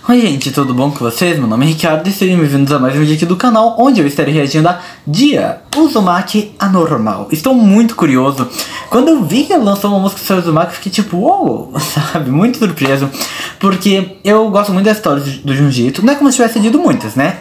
Oi gente, tudo bom com vocês? Meu nome é Ricardo e sejam bem-vindos a mais um vídeo aqui do canal, onde eu estarei reagindo a Dia, Uzumaki Anormal. Estou muito curioso. Quando eu vi que ela lançou uma música sobre Uzumaki, eu fiquei tipo, uou, sabe, muito surpreso. Porque eu gosto muito da história do Junji Ito, não é como se tivesse lido muitas, né?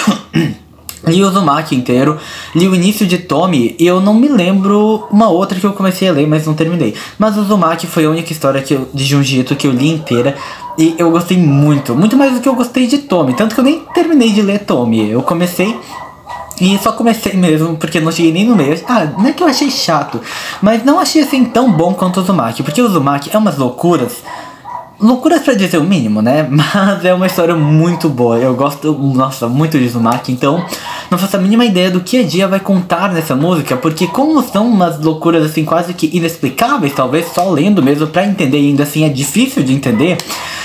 Li o Uzumaki inteiro, li o início de Tomie e eu não me lembro uma outra que eu comecei a ler, mas não terminei. Mas o Uzumaki foi a única história de Junji Ito que eu li inteira e eu gostei muito, muito mais do que eu gostei de Tomie. Tanto que eu nem terminei de ler Tomie, eu comecei e só comecei mesmo porque não cheguei nem no meio. Ah, não é que eu achei chato, mas não achei assim tão bom quanto o Uzumaki, porque o Uzumaki é umas loucuras. Loucuras pra dizer o mínimo, né? Mas é uma história muito boa. Eu gosto, nossa, muito de Uzumaki. Então, não faço a mínima ideia do que a Dia vai contar nessa música. Porque como são umas loucuras assim quase que inexplicáveis, talvez só lendo mesmo pra entender, e ainda assim é difícil de entender.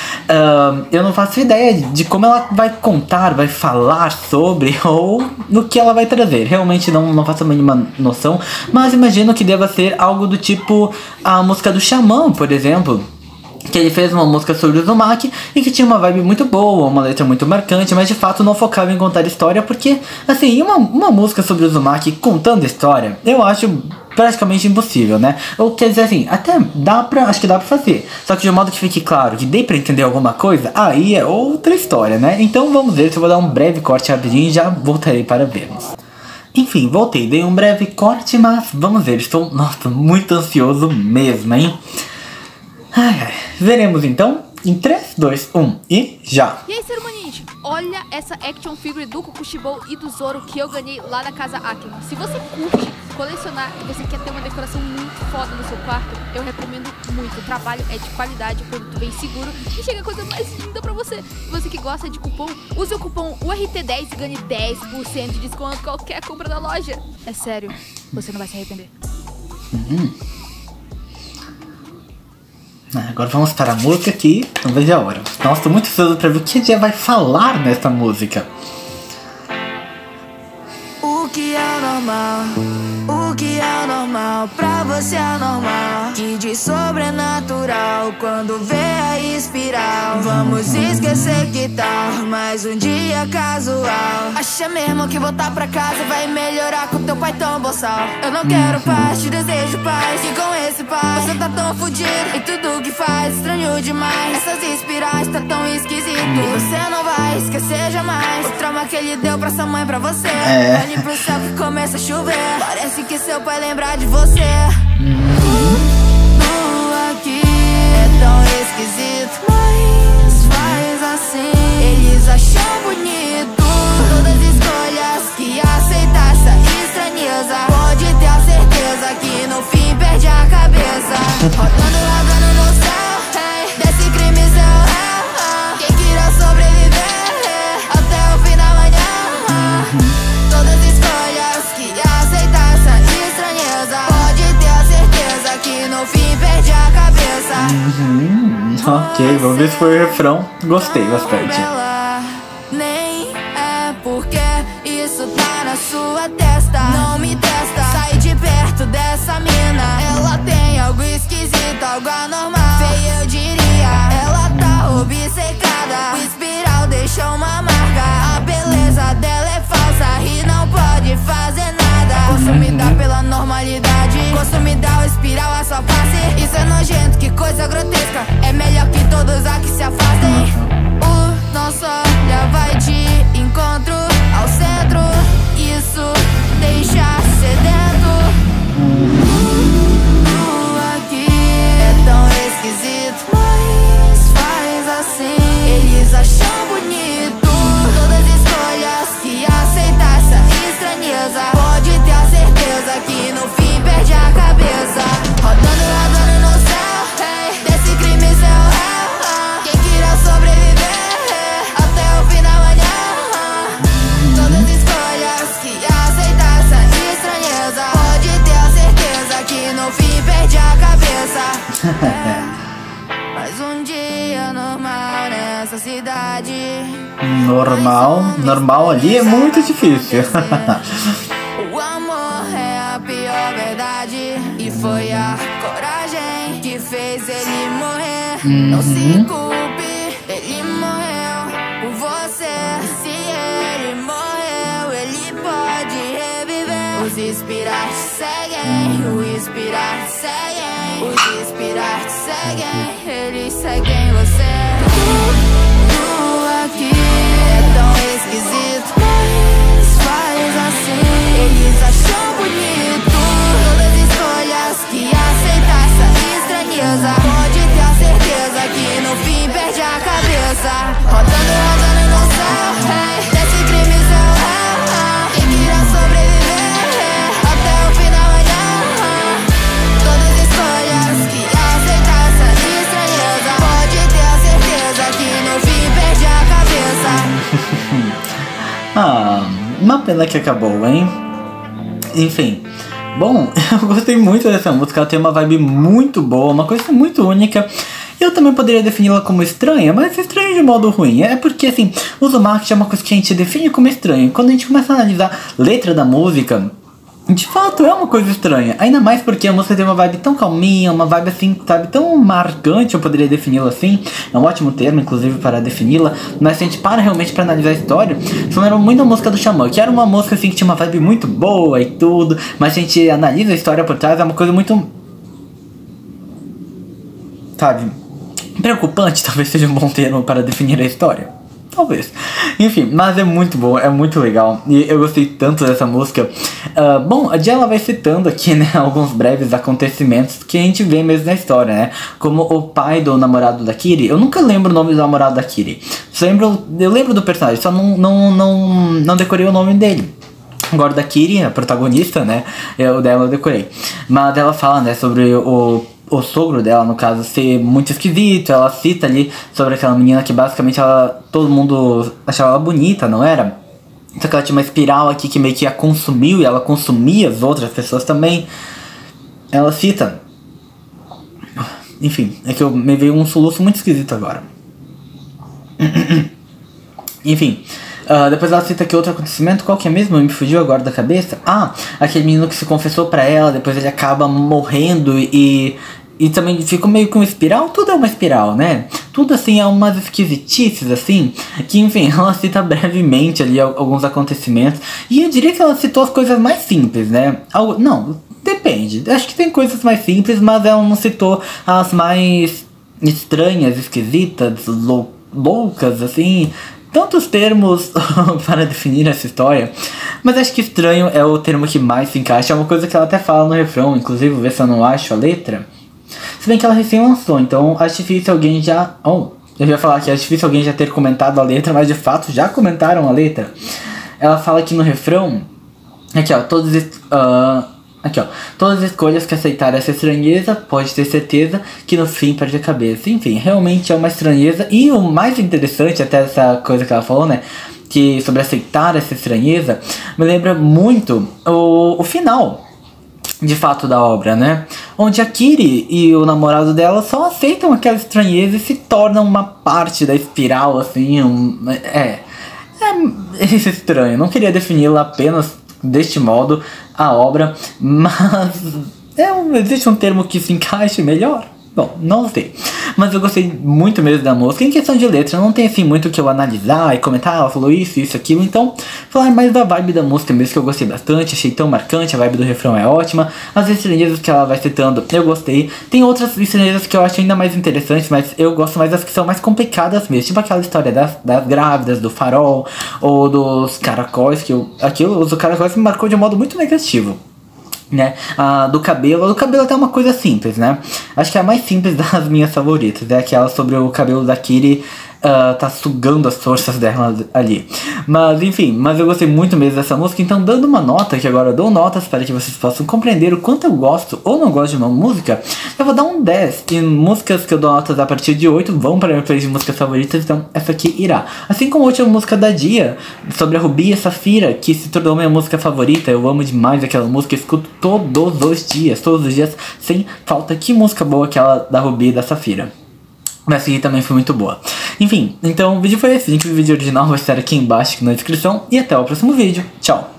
Eu não faço ideia de como ela vai contar, vai falar sobre ou no que ela vai trazer. Realmente não faço a mínima noção. Mas imagino que deva ser algo do tipo a música do Xamã, por exemplo, que ele fez uma música sobre o Uzumaki e que tinha uma vibe muito boa, uma letra muito marcante, mas de fato não focava em contar história, porque, assim, uma música sobre o Uzumaki contando história, eu acho praticamente impossível, né? Ou quer dizer assim, até acho que dá pra fazer, só que de um modo que fique claro, que dê pra entender alguma coisa, aí é outra história, né? Então vamos ver, se eu vou dar um breve corte rapidinho e já voltarei para vermos. Enfim, voltei, dei um breve corte, mas vamos ver, estou, nossa, muito ansioso mesmo, hein? Ai, veremos então em 3, 2, 1 e já! E aí, ser humaninho, olha essa action figure do Kokushibou e do Zoro que eu ganhei lá da casa Akira. Se você curte colecionar e você quer ter uma decoração muito foda no seu quarto, eu recomendo muito. O trabalho é de qualidade, o produto bem seguro e chega a coisa mais linda pra você. Se você que gosta de cupom, use o cupom URT10 e ganhe 10% de desconto em qualquer compra da loja. É sério, você não vai se arrepender. Agora vamos para a música aqui, não vejo a hora. Nossa, tô muito ansioso pra ver o que a Dia vai falar nessa música. O que é normal? O que é normal? Pra você é normal? Que de sobrenatural quando vê a espiral. Vamos esquecer que tal mais um dia casual. Acha mesmo que voltar pra casa vai melhorar com teu pai tão boçal? Eu não quero paz, te desejo paz. E com esse pai você tá tão fudido em tudo que faz, estranho demais. Essas espirais tá tão esquisito e você não vai esquecer jamais o trauma que ele deu pra sua mãe, pra você. Olhe pro céu que começa a chover, parece que seu pai lembra de você. Aqui é tão esquisito, mas faz assim. Eles acham bonito todas as escolhas que aceita essa estranheza. Pode ter a certeza que no fim perde a cabeça. Rodando no céu, hey, desse crime seu réu. Quem queria sobreviver até o fim da manhã. Todas as escolhas que aceita essa estranheza. Pode ter a certeza que no fim perde a cabeça. Ok, vamos ver se foi o refrão. Gostei bastante. Nem é porque isso tá na sua testa. Não me testa, sai de perto dessa mina. Ela tem algo esquisito, algo anormal. Feio eu diria, ela tá obcecada. O espiral deixou uma marca. A beleza dela é falsa e não pode fazer nada. Consumida pela normalidade, consumida o espiral a sua face. Isso é nojento, que coisa grotesca. É melhor que todos aqui se afastem. O nosso olhar vai de encontro ao centro. Isso deixa sedento. Aqui é tão esquisito, mas faz assim. Eles acham bonito todas as escolhas que aceita essa estranheza. Pode ter a certeza que no fim perde a cabeça. Rodando no céu, hey, desse crime seu réu. Quem queria sobreviver até o fim da manhã. Todas as escolhas que aceita essa estranheza. Pode ter a certeza que no fim perde a cabeça. Mais um dia normal nessa cidade. Normal ali é muito difícil. O amor é a pior verdade. E foi a coragem que fez ele morrer. Não se culpe, ele morreu. Os inspirar seguem, o inspirar seguem, os inspirar seguem, eles seguem você. Tudo aqui é tão esquisito, mas faz assim, eles acham bonito. Todas as escolhas que aceitar essa estranheza, pode ter a certeza que no fim perde a cabeça. Rodando, rodando no céu, hey, desse crime céu, quem queira sobreviver até o fim da manhã. Todas as escolhas que aceitar essa estranheza, pode ter a certeza que no fim perde a cabeça. Ah, uma pena que acabou, hein? Enfim, bom, eu gostei muito dessa música, ela tem uma vibe muito boa, uma coisa muito única. Eu também poderia defini-la como estranha, mas estranha de modo ruim. É porque, assim, o Uzumaki é uma coisa que a gente define como estranha. Quando a gente começa a analisar a letra da música, de fato é uma coisa estranha. Ainda mais porque a música tem uma vibe tão calminha, uma vibe assim, sabe, tão marcante, eu poderia defini-la assim. É um ótimo termo, inclusive, para defini-la. Mas se a gente para realmente para analisar a história, isso lembra muito a música do Xamã, que era uma música assim que tinha uma vibe muito boa e tudo. Mas se a gente analisa a história por trás, é uma coisa muito, sabe, preocupante, talvez seja um bom termo para definir a história. Talvez. Enfim, mas é muito bom, é muito legal. E eu gostei tanto dessa música. Bom, a Dia ela vai citando aqui, né, alguns breves acontecimentos que a gente vê mesmo na história, né? Como o pai do namorado da Kiri. Eu nunca lembro o nome do namorado da Kiri. Eu lembro do personagem, só não decorei o nome dele. Agora da Kiri, a protagonista, né? O dela eu decorei. Mas ela fala, né, sobre o sogro dela, no caso, ser muito esquisito. Ela cita ali sobre aquela menina que basicamente todo mundo achava ela bonita, não era? Só que ela tinha uma espiral aqui que meio que a consumiu e ela consumia as outras pessoas também. Ela cita... Enfim, é que me veio um soluço muito esquisito agora. Enfim... depois ela cita aqui outro acontecimento, qual que é mesmo? Me fugiu agora da cabeça. Aquele menino que se confessou pra ela, depois ele acaba morrendo e também fica meio que uma espiral. Tudo é uma espiral, né? Tudo assim é umas esquisitices assim, que enfim, ela cita brevemente ali alguns acontecimentos. E eu diria que ela citou as coisas mais simples, né? Não, depende. Acho que tem coisas mais simples, mas ela não citou as mais estranhas, esquisitas, loucas, assim... Tantos termos para definir essa história, mas acho que estranho é o termo que mais se encaixa. É uma coisa que ela até fala no refrão, inclusive, vou ver se eu não acho a letra. Se bem que ela recém lançou, então acho difícil alguém já... eu ia falar que é difícil alguém já ter comentado a letra, mas de fato já comentaram a letra. Ela fala aqui no refrão, aqui ó, todas as escolhas que aceitar essa estranheza, pode ter certeza que no fim perde a cabeça. Enfim, realmente é uma estranheza. E o mais interessante, até essa coisa que ela falou, né, que sobre aceitar essa estranheza, me lembra muito o final, de fato, da obra, né? Onde a Kiri e o namorado dela só aceitam aquela estranheza e se tornam uma parte da espiral, assim, é estranho. Não queria defini-la apenas deste modo a obra, mas existe um termo que se encaixe melhor? Bom, não sei, mas eu gostei muito mesmo da música. Em questão de letra, não tem assim muito o que eu analisar e comentar, ela falou isso, aquilo, então falar mais da vibe da música mesmo, que eu gostei bastante, achei tão marcante, a vibe do refrão é ótima, as estranhezas que ela vai citando eu gostei. Tem outras estranhezas que eu acho ainda mais interessantes, mas eu gosto mais das que são mais complicadas mesmo, tipo aquela história das grávidas, do farol, ou dos caracóis, os caracóis me marcou de um modo muito negativo, né? Do cabelo até é uma coisa simples, né? Acho que é a mais simples das minhas favoritas, é aquela sobre o cabelo da Kiri tá sugando as forças dela ali. Mas enfim, eu gostei muito mesmo dessa música. Então, dando uma nota, que agora eu dou notas para que vocês possam compreender o quanto eu gosto ou não gosto de uma música, eu vou dar um 10. E músicas que eu dou notas a partir de 8 vão para a minha playlist de músicas favoritas, então essa aqui irá. Assim como a última música da Dia, sobre a Rubi e a Safira, que se tornou minha música favorita. Eu amo demais aquela música, eu escuto todos os dias, sem falta. Que música boa aquela da Rubi e da Safira. Mas essa aqui também foi muito boa. Enfim, então o vídeo foi esse. O link do vídeo original vai estar aqui embaixo na descrição. E até o próximo vídeo. Tchau!